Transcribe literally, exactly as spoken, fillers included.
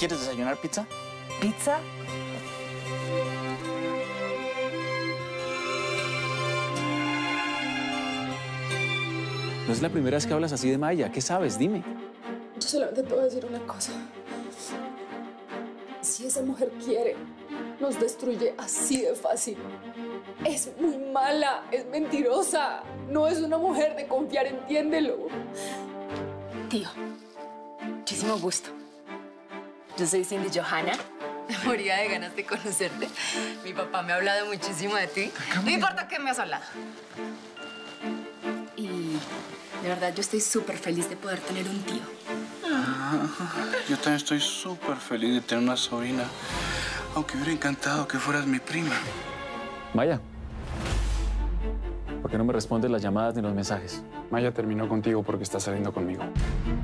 ¿Quieres desayunar pizza? ¿Pizza? No es la primera vez que hablas así de Maya. ¿Qué sabes? Dime. Yo solamente te puedo decir una cosa. Si esa mujer quiere, nos destruye así de fácil. Es muy mala, es mentirosa. No es una mujer de confiar, entiéndelo. Tío, muchísimo gusto. Yo soy Cindy Johanna. Me moría de ganas de conocerte. Mi papá me ha hablado muchísimo de ti. No importa qué me has hablado. Y de verdad yo estoy súper feliz de poder tener un tío. Ah, yo también estoy súper feliz de tener una sobrina. Aunque me hubiera encantado que fueras mi prima. Maya, ¿por qué no me respondes las llamadas ni los mensajes? Maya terminó contigo porque está saliendo conmigo.